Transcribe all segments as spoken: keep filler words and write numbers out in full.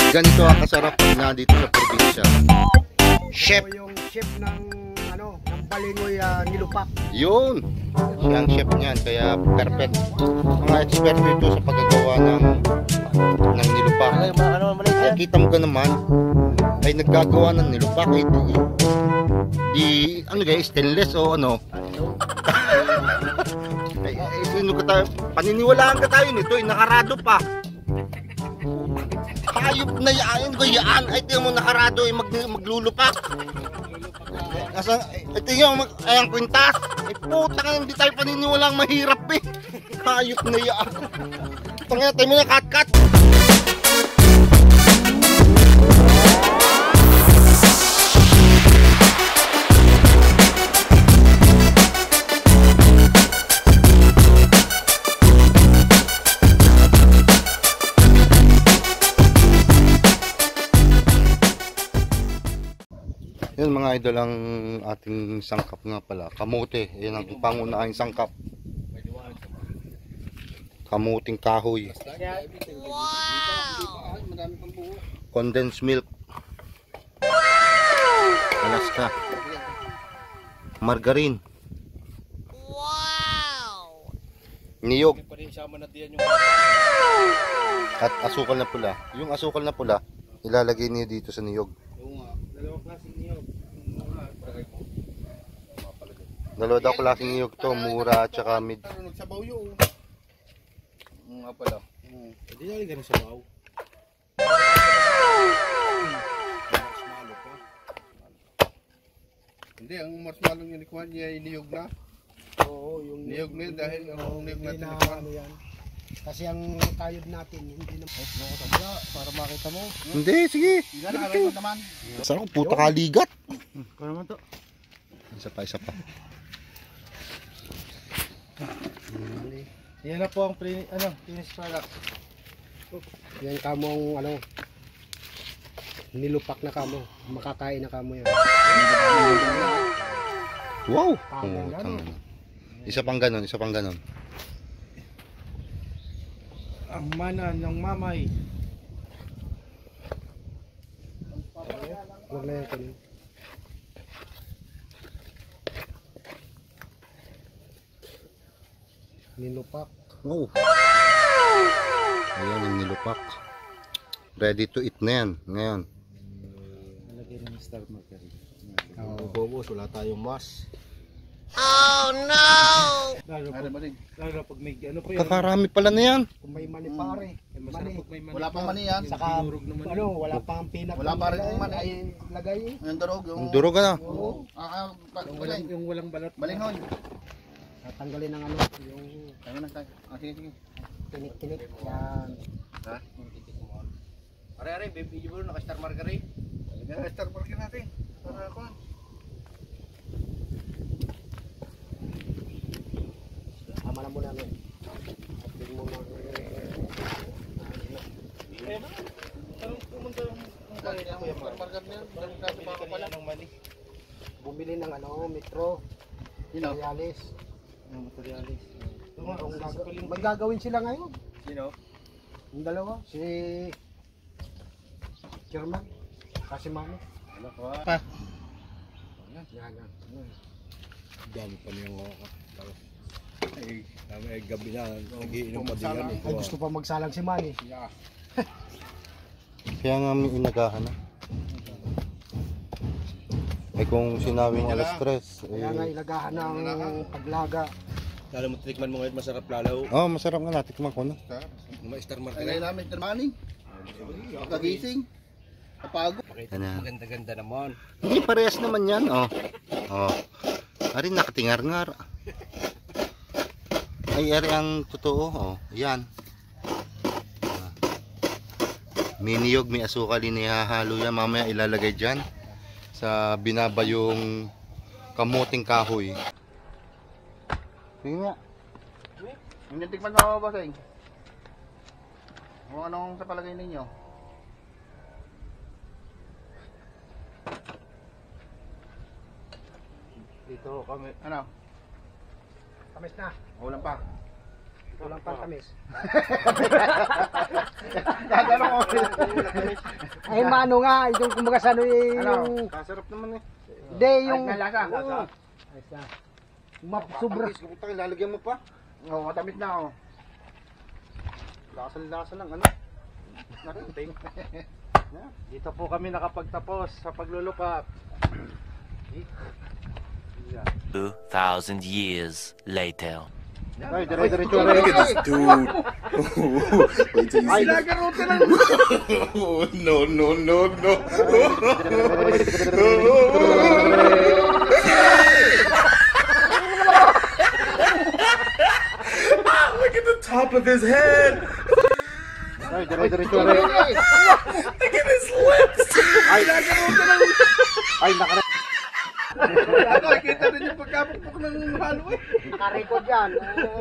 Ganito ang kasarap na dito sa probinsya. Chef. Ako yung chef ng ano, ng Balingoy uh, Nilupak. Yun. Siya ang chef niyan, kaya perfect. Mga expert dito sa paggagawa ng ng nilupak. Ay, kita mo ka naman ay naggagawa ng nilupak. Ay, di, di ano guys, stainless o ano? Ay, ay, sino ka tayo? Paniniwalaan ka tayo nito, ay nakarado pa. Hayop na yan, gayaan. Ay, tingnan mo nakarado, ay mag, maglulupak. Asa, ay, tingnan mo, ay ang kwintas. Ay, puta ka, hindi tayo paniniwalang mahirap eh. Hayop na yan. Tangina, tayo mo na kat-kat. Yan mga idol, ang ating sangkap nga pala, kamote. Yan ang pangunahing sangkap. Kamuting kahoy. Wow! Condensed milk. Alaska. Margarine. Wow! Niyog. At asukal na pula. Yung asukal na pula, ilalagay niyo dito sa niyog. Dalawang klaseng niyog. Dalawa daw klaseng niyog to, mura at saka mid. Nagsabaw yun. Nga pala. Hindi na rin ganun sabaw. Marshmallow pa. Hindi, ang marshmallow yung nikuha niya ay niyog na. Oo, yung Niyog na yun dahil ang niyog natin na nikuha. ano yan. Kasi ang kayod natin, hindi na... Para makita mo. Hindi, sige. Yan, aray ko naman. Sarap, puta kaligat. Kaya naman to. Isa pa, isa pa. Yan na po ang pre, ano, finished product. Yan kamo ang ano, nilupak na kamo. Makakain na kamo yan. Wow. Ah, Oh, ganun. tama. Isa pang ganon, isa pang ganon. Ang mana ng mamay. Huwag na yan kunin. Nilupak. Wow. Ayan yung nilupak. Ready to eat na yan ngayon. Nalagyan ng star margarine. Oh, bobos, wala tayong mas. Lalo Ano pag, ba din? lalo pag may ano pa yun. Kakarami pala na yan. Kung may mani pare. Mani. Wala pang mani yan. Saka ano, wala pang peanut. Wala pa rin lagay, mani. ay lagay. Yung durog, yung... Ang durog na. Oo. Ah, ah, pa- Yung balay. walang, yung walang balat. Balingon. Tatanggalin ng ano, yung Tayo na tayo. Ah, sige, sige. tinik-tinik. Yan. Ha? Are, are, baby, yung naka-star margarine. Naka-star margarine natin. Para ako. Tama na muna nun. Tignan mo na. Bumili ng ano, metro. Sino? Materialis. Yung materialis. Kung gaga- may gagawin sila ngayon. Sino? Yung dalawa, si Chairman, kasi Mano. Pa. Yan, yan. Dami pa niyang ako. Ay, dami ay gabi na. Nagiinom pa din yan. Ay, gusto pa magsalang si Manny. Yeah. Kaya nga may inagahan na. Eh kung sinabing alas tres, Kaya nga eh, ilagahan ng paglaga. Lalo mo titikman mo ngayon, masarap lalo. oh, masarap nga natin kumain ko na. May star mark Kaya namin termani. Kagising. Kapagod. Ano? Maganda-ganda naman. Hindi, parehas naman yan. Oh. Oh. Ari, nakatingar-ngar. Ay, ari ang totoo. Oh. Yan. Ah. May niyog, may asukal, inihahalo yan. Mamaya ilalagay dyan sa binabayong kamuting kahoy. Sige nga. Yung tikman mo ba, Sing? Kung anong sa palagay ninyo? Dito kami. Ano? Kamis na. Ulam pa. Walang pantamis. Ay, mano nga. Yung kumbaga sa ano yung... Kasarap naman eh. Hindi, yung... Ay, lasa. Oo. Ayos na. Map, sobra. Kapag lalagyan mo pa. Oo, matamis na oh. Lasan-lasa ng ano. Narating. Dito po kami nakapagtapos sa paglulupak. Two thousand years later. Ay, dire-diretso rin. Look at this dude. Wait till you see this. No, no, no, no. Look at the top of his head. Ay, dire-diretso rin. Look at his lips. Ay, nakara... Nakikita rin yung pagkapukpok ng halo eh. Nakarecord yan.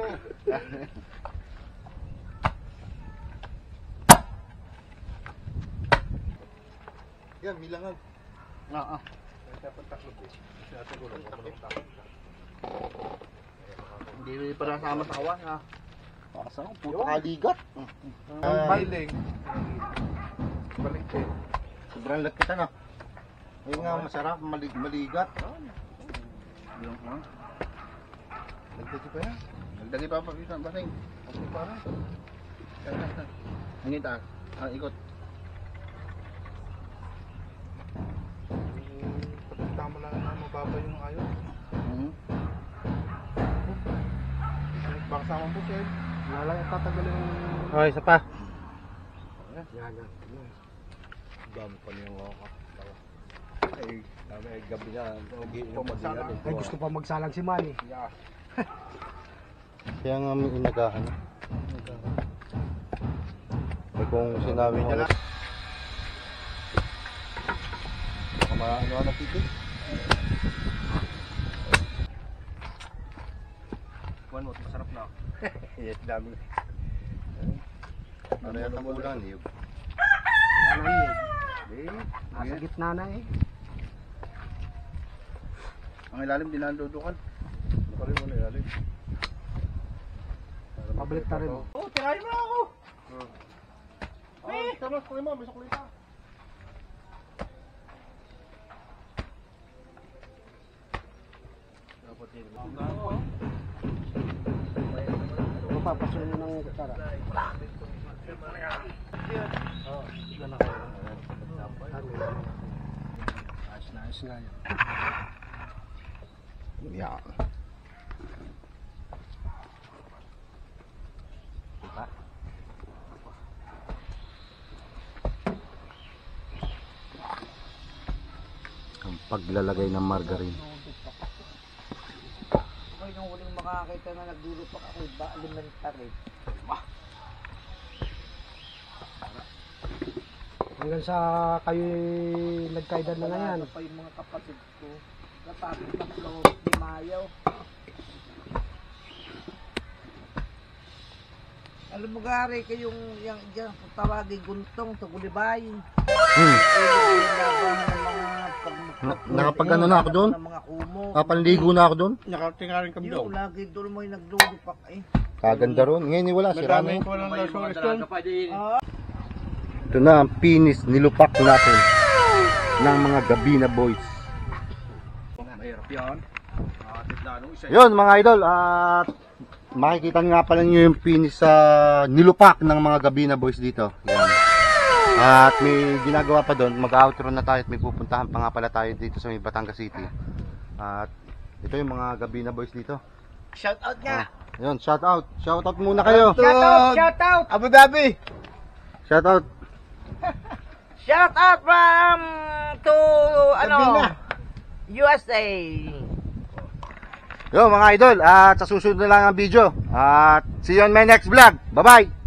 Yan, milangag. Oo. Hindi pa nasama sa kawan ha. Kasama, puto kaligat. Ang bailing. Balik eh. Sobrang lagkita na. Ayun nga, masarap, malig maligat. Yung ha? Nagdagi pa yan. Nagdagi pa pa isang basing. Okay pa na. Ang ita. Ah, ikot. Tama lang na mababa yung ayos. Mhm. Baka sama po siya. Wala lang tatagalin yung... Okay, isa pa. Yan, yan. Dami pa niya nga ako. Ay, dami ay gabi na. Giinom pa din natin. Ay, gusto pa magsalang si Manny. Yeah. Kaya nga may inagahan. Ay, kung sinabi niya lang. Baka maano na titig. Kuhan mo, masarap na. Yes, dami. Ano yan ang ulan, Leo? Ano yun? Eh, Nasa gitna na eh. ang ilalim din nandudukan. Ano rin mo na ilalim? Pabalik na rin. Oh, tirahin mo ako! Eh! Tama, kunin mo, may sukli pa. Dapat yun. Mapapasunod ng kutsara. Ayos na, ayos nga yan. Yan. Ang paglalagay ng margarine. Okay, nung huling makakita na nagdurupak ako, ba elementary. Hanggang sa kayo nagkaidan na na yan. Pa yung mga kapatid ko. Natapos ng loob ni Mayaw. Alam mo gari kayong yung diyan tawagin guntong sa Gulibay. Hmm. Na, nakapag ano na ako doon? Mga kumo. Kapanligo na ako doon. Nakatingarin kami Yung lagi doon mo yung nagdudupak eh. Kaganda ron. Ngayon wala, sira na yun. ko lang na solusyon. Ito na ang pinis nilupak natin ng mga Gabina Boys. Mahirap yan. Atid na anong isa. Yun mga idol, at makikita nga pala nyo yung pinis sa nilupak ng mga Gabina Boys dito. Yan. At may ginagawa pa doon, mag-outro na tayo at may pupuntahan pa nga pala tayo dito sa may Batangas City. At ito yung mga Gabina Boys dito. Shout out nga. Yun, shout out. Shout out muna kayo. Shout out, shout out. Abu Dhabi! Shout out. Shout out from to ano U S A. Yo mga idol, at sa susunod na lang ang video. At see you on my next vlog. Bye bye.